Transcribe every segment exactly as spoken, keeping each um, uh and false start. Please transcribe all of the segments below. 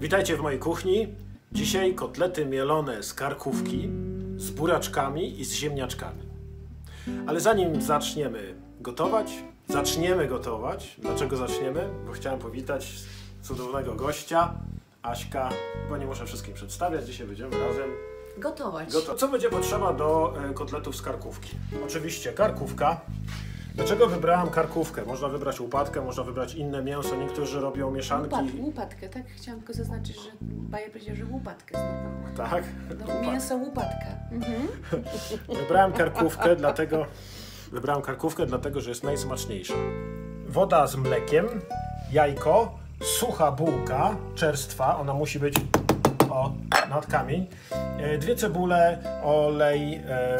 Witajcie w mojej kuchni. Dzisiaj kotlety mielone z karkówki, z buraczkami i z ziemniaczkami. Ale zanim zaczniemy gotować, zaczniemy gotować. Dlaczego zaczniemy? Bo chciałem powitać cudownego gościa, Aśka, bo nie muszę wszystkim przedstawiać. Dzisiaj będziemy razem gotować. Goto Co będzie potrzeba do kotletów z karkówki? Oczywiście karkówka. Dlaczego wybrałam karkówkę? Można wybrać łopatkę, można wybrać inne mięso. Niektórzy robią mieszanki. Łupat, łopatkę, tak? Chciałam tylko zaznaczyć, że Baja powiedział, że łopatkę znowu. Tak? No, mięso łupatka. Mhm. Wybrałem karkówkę, dlatego wybrałem karkówkę, dlatego że jest najsmaczniejsza. Woda z mlekiem, jajko, sucha bułka czerstwa, ona musi być o, nad kamień, dwie cebule, olej,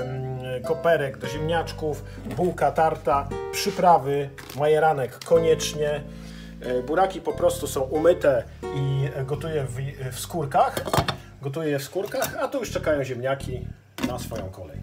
koperek do ziemniaczków, bułka tarta, przyprawy, majeranek koniecznie. Buraki po prostu są umyte i gotuję w, w skórkach. Gotuję je w skórkach, a tu już czekają ziemniaki na swoją kolej.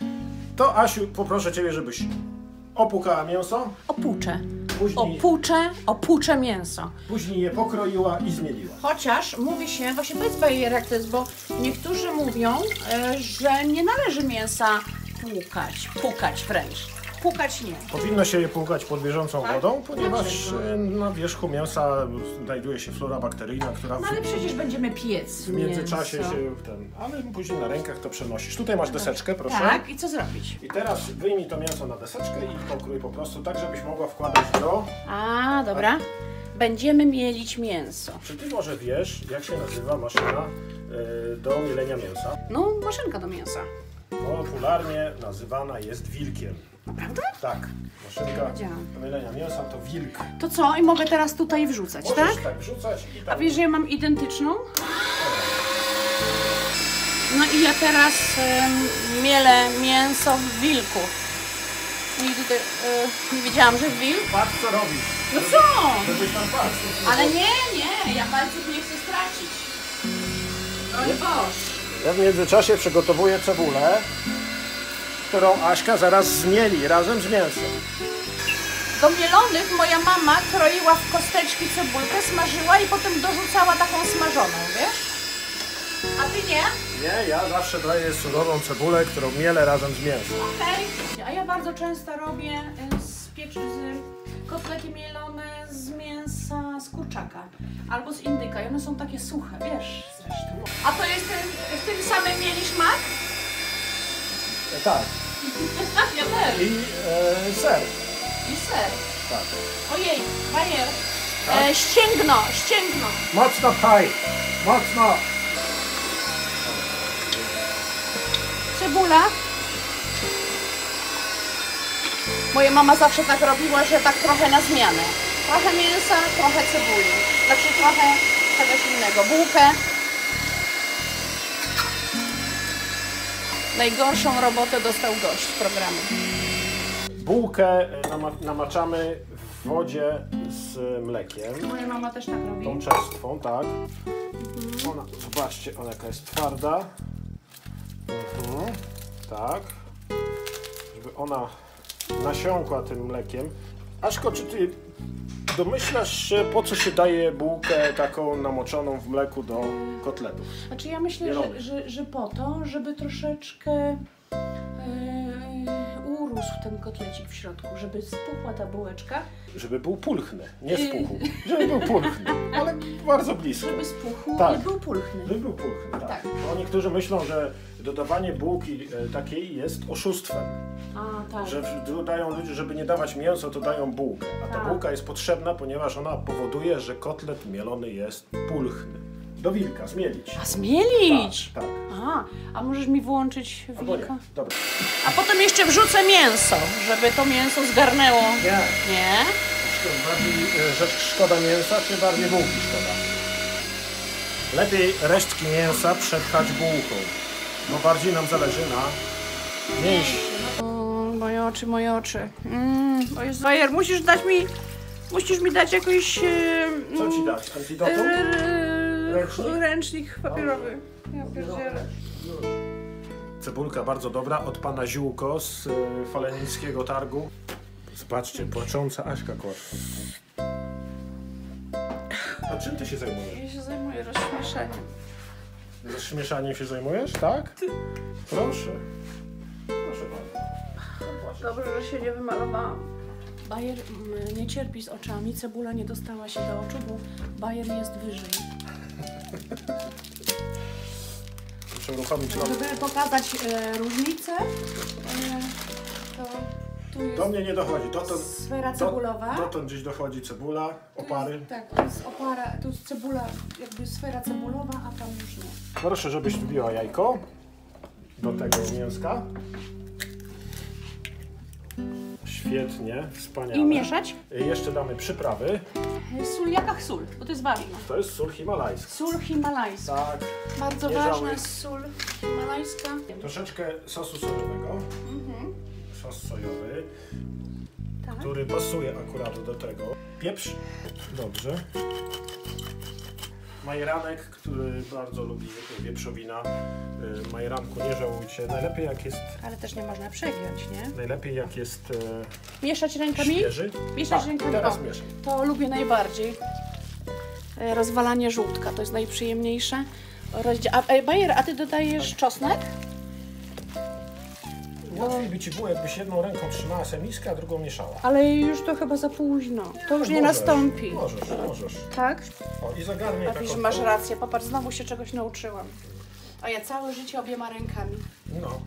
To Asiu, poproszę Ciebie, żebyś opłukała mięso. Opłuczę. Później, Opłuczę, opłuczę mięso. później je pokroiła i zmieliła. Chociaż mówi się, właśnie powiedz Bajer, jak to jest, bo niektórzy mówią, e, że nie należy mięsa płukać, pukać wręcz. Pukać nie. Powinno się je płukać pod bieżącą tak? wodą, ponieważ Dlaczego? na wierzchu mięsa znajduje się flora bakteryjna, która No ale przecież będziemy piec w międzyczasie mięso. się ten... Ale później na rękach to przenosisz. Tutaj masz deseczkę, proszę. Tak, i co zrobić? I teraz wyjmij to mięso na deseczkę i pokrój po prostu tak, żebyś mogła wkładać do... A, dobra. Będziemy mielić mięso. Czy ty może wiesz, jak się nazywa maszyna y, do mielenia mięsa? No, maszynka do mięsa. Popularnie nazywana jest wilkiem. Naprawdę? Tak, maszynka Wiedziałam. do mielenia mięsa to wilk. To co? I mogę teraz tutaj wrzucać, Możesz tak? tak wrzucać i tam... A wiesz, że ja mam identyczną? No i ja teraz y, mielę mięso w wilku. Nigdy te, y, nie wiedziałam, że wilk. Patrz co robisz. No co? Żebyś tam patrzył. Ale nie, nie, ja palców nie chcę stracić. Oj Boż. Ja w międzyczasie przygotowuję cebulę, którą Aśka zaraz zmieli razem z mięsem. Do mielonych moja mama kroiła w kosteczki cebulkę, smażyła i potem dorzucała taką smażoną, wiesz? A ty nie? Nie, ja zawsze daję surową cebulę, którą mielę razem z mięsem. Okej. A ja bardzo często robię y, z pieczy, z kotlety mielone z mięsa z kurczaka albo z indyka i one są takie suche, wiesz zresztą. A to jest ten, w tym samym mielisz mak? E, tak. Ja też. I e, ser. I ser. Tak. Ojej, Bajer. Tak? E, ścięgno, ścięgno. Mocno pchaj. Mocno. Cebula. Moja mama zawsze tak robiła, że tak trochę na zmianę. Trochę mięsa, trochę cebuli. Znaczy trochę czegoś innego. Bułkę. Najgorszą robotę dostał gość programu. Bułkę nama namaczamy w wodzie z mlekiem. Moja mama też tak robi. Tą czerstwą, tak. Ona, zobaczcie, ona jaka jest twarda. Mhm. Tak. Żeby ona nasiąkła tym mlekiem. Aśko, czy ty domyślasz się, po co się daje bułkę taką namoczoną w mleku do kotletów? Znaczy ja myślę, że, że, że po to, żeby troszeczkę yy, urósł ten kotlecik w środku, żeby spuchła ta bułeczka. Żeby był pulchny, nie spuchł. Żeby był pulchny, ale bardzo blisko. Żeby spuchł Tak. i był pulchny. Żeby był pulchny, tak. Tak. Bo niektórzy myślą, że dodawanie bułki e, takiej jest oszustwem. A, tak. Że dodają ludzie, żeby nie dawać mięso, to dają bułkę. A ta Tak. bułka jest potrzebna, ponieważ ona powoduje, że kotlet mielony jest pulchny. Do wilka, zmielić. A zmielić! Tak, tak. A, a możesz mi włączyć Albo wilka? nie. Dobra. A potem jeszcze wrzucę mięso, żeby to mięso zgarnęło. Nie. Nie? To bardziej e, rzecz szkoda mięsa, czy bardziej bułki szkoda? Lepiej resztki mięsa przepchać bułką, bo bardziej nam zależy na mięsie. O, moje oczy, moje oczy. Mm, o Jezu, Bajer, musisz dać mi, musisz mi dać jakiś... E, Co ci dać? Antidotum? e, Ręcznik? Ręcznik papierowy. Ja pierdzielę. Cebulka bardzo dobra, od pana Ziółko z y, Falenińskiego Targu. Zobaczcie, płacząca Aśka Kłaszka. A czym ty się zajmujesz? Ja się zajmuję rozśmieszaniem. Rozśmieszaniem się zajmujesz, tak? Proszę. Proszę bardzo. Dobrze, że się nie wymalowałam. Bajer mm, nie cierpi z oczami, cebula nie dostała się do oczu, bo bajer jest wyżej. Muszę uruchomić lamp. Żeby pokazać e, różnicę, e, to tu jest Do mnie nie dochodzi. Dotąd, sfera do, cebulowa. dotąd gdzieś dochodzi cebula, Tu opary. Jest, tak, to jest opara, tu jest cebula, jakby sfera cebulowa, a tam już nie. Proszę, żebyś wbiła jajko do tego mięska. Świetnie, wspaniale. I mieszać. Jeszcze damy przyprawy. Sól, jaka sól? Bo to jest ważne. To jest sól himalajska. Sól himalajska. Tak. Bardzo nie ważna żałuj. jest sól himalajska. Troszeczkę sosu sojowego. Mhm. Sos sojowy, Tak. który pasuje akurat do tego. Pieprz. Dobrze. Majeranek, który bardzo lubi wieprzowina. Y, Majeranku nie żałujcie. Najlepiej jak jest, Ale też nie można przegiąć, nie? najlepiej jak jest e, Mieszać rękami? świeży. Mieszać Tak, rękami. teraz O, mieszam. to lubię najbardziej. E, Rozwalanie żółtka, to jest najprzyjemniejsze. Rozdzia- a, e, Bajer, a ty dodajesz czosnek? Łatwiej by ci było, jakbyś jedną ręką trzymała semiskę, a drugą mieszała. Ale już to chyba za późno. To już nie Możesz, nastąpi. Możesz, możesz. Tak? O, i zagarnij A taką... wiesz, masz rację. Popatrz, znowu się czegoś nauczyłam. A ja całe życie obiema rękami. No.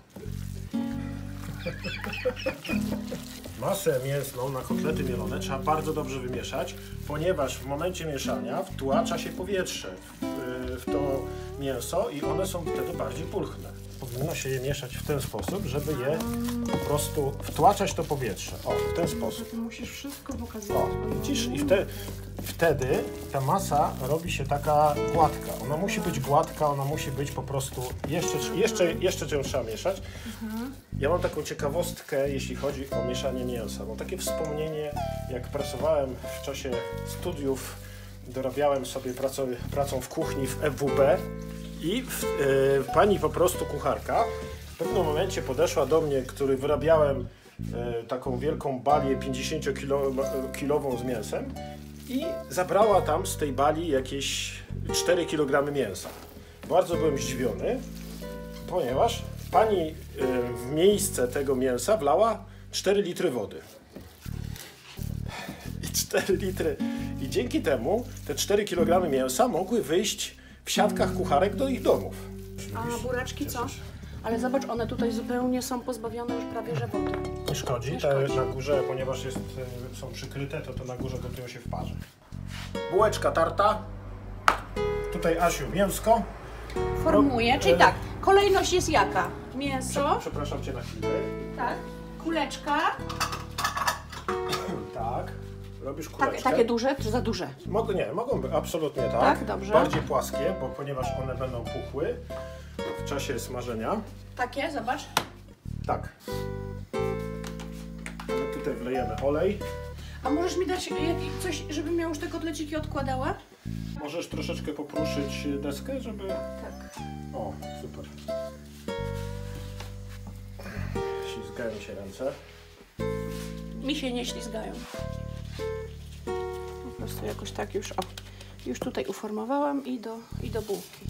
Masę mięsną na kotlety mielone trzeba bardzo dobrze wymieszać, ponieważ w momencie mieszania wtłacza się powietrze w, w to mięso i one są wtedy bardziej pulchne. Powinno się je mieszać w ten sposób, żeby je po prostu wtłaczać to powietrze. O, w ten sposób. Ty musisz wszystko O, pokazywać. widzisz? I wtedy, wtedy ta masa robi się taka gładka. Ona musi być gładka, ona musi być po prostu... Jeszcze, jeszcze, jeszcze ją trzeba mieszać. Ja mam taką ciekawostkę, jeśli chodzi o mieszanie mięsa. Mam takie wspomnienie, jak pracowałem w czasie studiów, dorabiałem sobie pracą, pracą w kuchni w F W B i w, e, pani po prostu kucharka w pewnym momencie podeszła do mnie, który wyrabiałem e, taką wielką balię pięćdziesięciokilową z mięsem i zabrała tam z tej bali jakieś cztery kilogramy mięsa. Bardzo byłem zdziwiony, ponieważ pani y, w miejsce tego mięsa wlała cztery litry wody. I cztery litry. I dzięki temu te cztery kilogramy mięsa mogły wyjść w siatkach kucharek do ich domów. A buraczki co? Ale zobacz, one tutaj zupełnie są pozbawione już prawie że wody. Nie szkodzi, Nie te szkodzi. na górze, ponieważ jest, y, są przykryte, to to na górze gotują się w parze. Bułeczka tarta. Tutaj Asiu mięsko. Formuję, czyli tak, kolejność jest jaka? Mięso, Przepraszam cię na chwilę. tak, kuleczka, Tak. Robisz tak, kuleczkę. takie duże czy za duże? Mogą, nie, mogą być, absolutnie tak. Tak, dobrze. Bardziej płaskie, bo ponieważ one będą puchły w czasie smażenia. Takie, zobacz. Tak. My tutaj wlejemy olej. A możesz mi dać jakiś, coś, żebym ja już te kotleciki odkładała? Możesz troszeczkę popruszyć deskę, żeby... Tak. O, super. Ślizgają się ręce. Mi się nie ślizgają. Po prostu jakoś tak już, o, już tutaj uformowałam i do, i do bułki.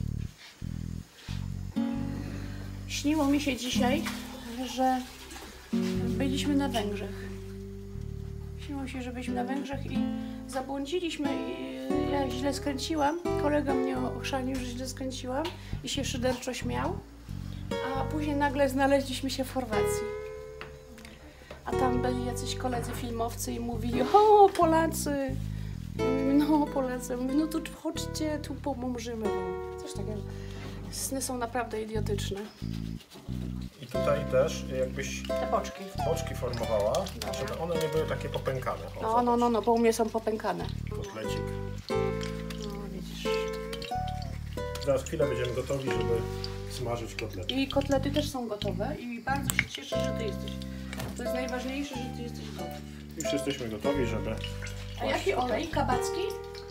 Śniło mi się dzisiaj, że byliśmy na Węgrzech. Śniło mi się, że byliśmy na Węgrzech i zabłądziliśmy i ja źle skręciłam. Kolega mnie ochrzanił, że źle skręciłam i się szyderczo śmiał. A później nagle znaleźliśmy się w Chorwacji. A tam byli jacyś koledzy filmowcy i mówili: o, Polacy! No, Polacy. Mówię, no to chodźcie, tu pomożemy wam. Coś takiego. Sny są naprawdę idiotyczne. I tutaj też jakbyś Te boczki. boczki formowała, Dobra. żeby one nie były takie popękane. O, No, no, no, no, bo u mnie są popękane. Kotlecik. No, widzisz. Za chwilę będziemy gotowi, żeby smażyć kotlety. I kotlety też są gotowe i bardzo się cieszę, że ty jesteś. To jest najważniejsze, że ty jesteś gotów. Już jesteśmy gotowi, żeby... A jaki olej? Kabacki?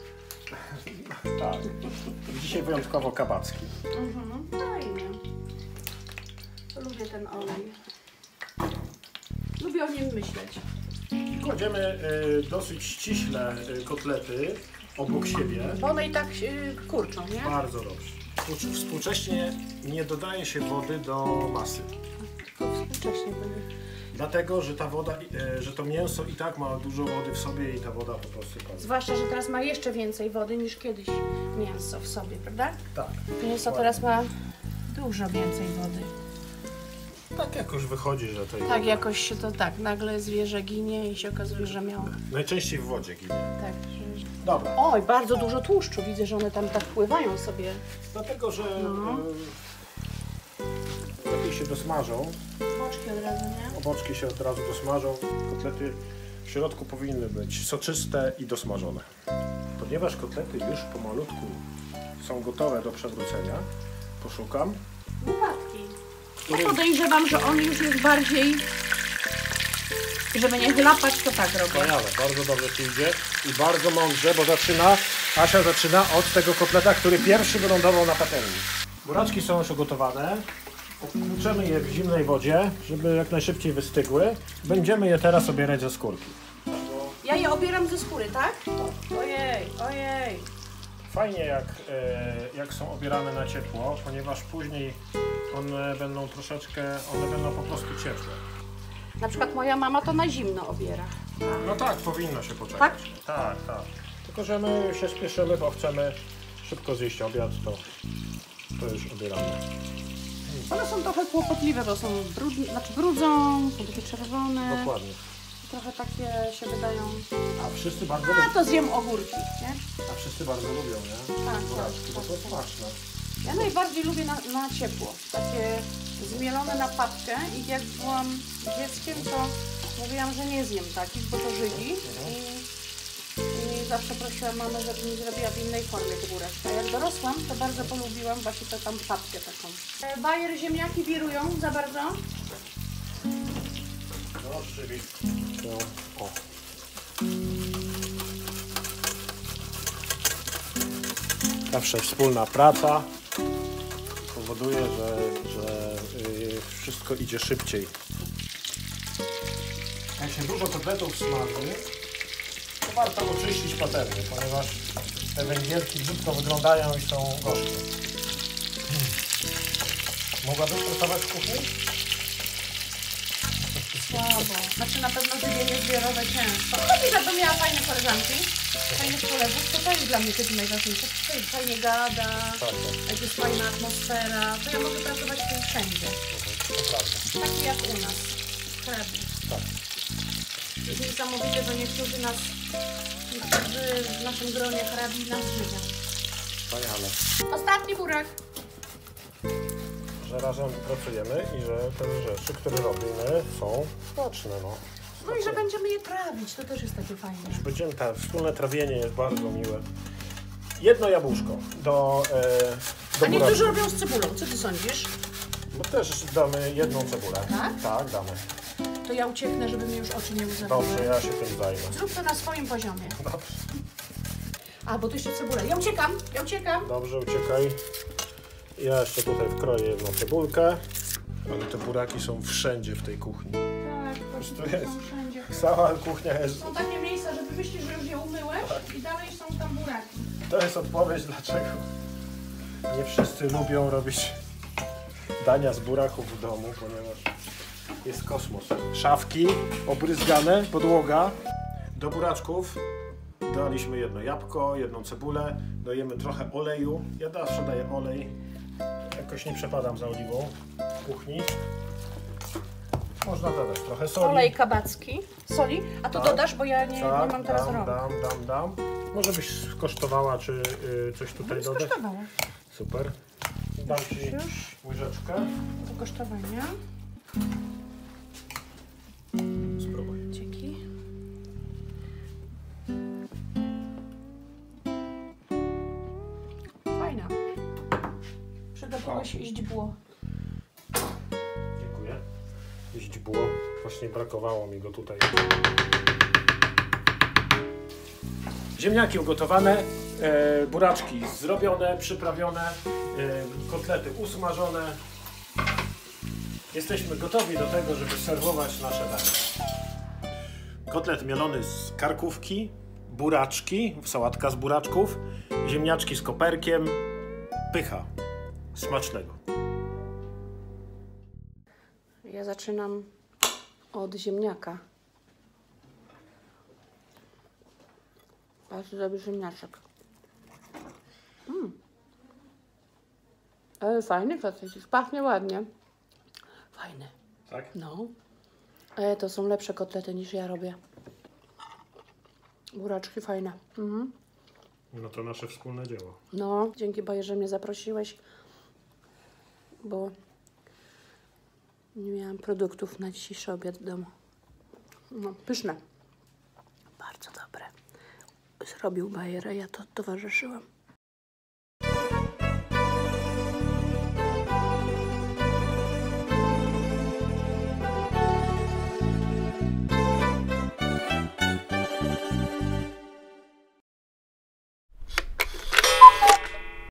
Tak. Dzisiaj wyjątkowo kabacki. Mhm, fajnie. Lubię ten olej. Lubię o nim myśleć. Kładziemy y, dosyć ściśle y, kotlety obok siebie. Bo one i tak yy, kurczą, nie? Bardzo dobrze. Współcześnie nie dodaje się wody do masy. Współcześnie były. Dlatego, że ta woda, e, że to mięso i tak ma dużo wody w sobie i ta woda po prostu pada. Zwłaszcza, że teraz ma jeszcze więcej wody niż kiedyś mięso w sobie, prawda? Tak. Mięso teraz ma dużo więcej wody. Tak jakoś wychodzi, że to Tak jakoś się to tak, nagle zwierzę ginie i się okazuje, że miało. najczęściej w wodzie ginie. Tak. Że... Dobra. Oj, bardzo dużo tłuszczu. Widzę, że one tam tak pływają sobie. Dlatego, że No. e, lepiej się dosmażą. Boczki od razu, nie? Oboczki się od razu dosmażą. Kotlety w środku powinny być soczyste i dosmażone. Ponieważ kotlety już pomalutku są gotowe do przewrócenia, poszukam. Łopatki. Ja podejrzewam, że on już jest bardziej, żeby nie chlapać, to tak robię. Wspaniale, bardzo dobrze ci idzie i bardzo mądrze, bo zaczyna, Asia zaczyna od tego kotleta, który pierwszy wylądował na patelni. Buraczki są już ugotowane. Opłuczemy je w zimnej wodzie, żeby jak najszybciej wystygły. Będziemy je teraz obierać ze skórki. Ja je obieram ze skóry, tak? Ojej, ojej. Fajnie jak, e, jak są obierane na ciepło, ponieważ później one będą troszeczkę, one będą po prostu ciepłe. Na przykład moja mama to na zimno obiera. No tak, powinno się poczekać. Tak? Tak, tak. Tylko, że my się spieszymy, bo chcemy szybko zjeść obiad, to, to już obieramy. One są trochę kłopotliwe, bo są brudne, znaczy brudzą, są takie czerwone. Dokładnie. Trochę takie się wydają. A wszyscy bardzo A lubią. to zjem ogórki, nie? A wszyscy bardzo lubią, nie? Tak, Buraczki, bo tak, to tak. smaczne. Ja najbardziej lubię na, na ciepło. Takie zmielone na papkę i jak byłam dzieckiem, to mówiłam, że nie zjem takich, bo to żygi. I, I zawsze prosiłam mamę, żeby mi zrobiła w innej formie te buraczki. A jak dorosłam, to bardzo polubiłam właśnie tę tam papkę taką. E, Bajer ziemniaki wirują za bardzo. No, rzeczywiście. O. Zawsze wspólna praca powoduje, że, że yy, wszystko idzie szybciej. Jak się dużo kotletów smaży, to warto oczyścić patelnię, ponieważ te węgielki brzydko wyglądają i są gorzkie. Hmm. Mogłabyś pracować w kuchni? Słabo. Znaczy na pewno żywienie zbiorowe ciężko. Ale żebym miała fajne koleżanki, fajnych kolegów, to to jest dla mnie też najważniejsze. Tutaj fajnie gada, Tak, tak. jak jest fajna atmosfera, to ja mogę pracować w tym wszędzie. To prawda. Tak jak u nas, w hrabie. Tak. Jest niesamowite, że niektórzy nas, niektórzy w naszym gronie hrabi nas żywią. Wspaniale. Ostatni burak. Że razem pracujemy i że te rzeczy, które robimy, są smaczne. No, No i że będziemy je trawić, to też jest takie fajne. Będziemy, ta, wspólne trawienie jest bardzo miłe. Jedno jabłuszko do, e, do A niektórzy buraczków. robią z cebulą, co ty sądzisz? No też damy jedną cebulę. Tak? Tak, damy. To ja ucieknę, żeby mi już oczy nie łzawiły. Dobrze, ja się tym zajmę. Zrób to na swoim poziomie. Dobrze, A, bo tu jeszcze cebula. Ja uciekam, ja uciekam. Dobrze, uciekaj. Ja jeszcze tutaj wkroję jedną cebulkę. Ale te buraki są wszędzie w tej kuchni. Tak, to to jest. są wszędzie. Cała kuchnia jest... Są takie miejsca, że ty myślisz, że już je umyłeś i dalej są tam buraki. To jest odpowiedź, dlaczego nie wszyscy lubią robić dania z buraków w domu, ponieważ jest kosmos. Szafki obryzgane, podłoga. Do buraczków daliśmy jedno jabłko, jedną cebulę, dajemy trochę oleju. Ja zawsze daję olej, jakoś nie przepadam za oliwą w kuchni. Można dodać trochę soli. Olej kabacki. Soli? A to Tak. dodasz, bo ja nie, Tak, nie mam teraz dam, rąk. dam, dam, dam. Może byś skosztowała, czy y, coś tutaj dodać? Skosztowała. Super. Dam ci Już? łyżeczkę. Do kosztowania. Spróbuj. Dzięki. Fajna. Przygotowałaś O. źdźbło. Dziękuję. Źdźbło. Właśnie brakowało mi go tutaj. Ziemniaki ugotowane, e, buraczki zrobione, przyprawione, e, kotlety usmażone. Jesteśmy gotowi do tego, żeby serwować nasze danie. Kotlet mielony z karkówki, buraczki, sałatka z buraczków, ziemniaczki z koperkiem. Pycha. Smacznego. Ja zaczynam od ziemniaka. Bardzo dobry ziemniaczek. Mm. Ale fajny kotlecik, pachnie ładnie. Fajny. Tak? No. Ale to są lepsze kotlety niż ja robię. Buraczki fajne. Mhm. No to nasze wspólne dzieło. No, dzięki Boże, że mnie zaprosiłeś, bo nie miałam produktów na dzisiejszy obiad w domu. No, pyszne. Bardzo dobre. Zrobił bajer, a ja to towarzyszyłam.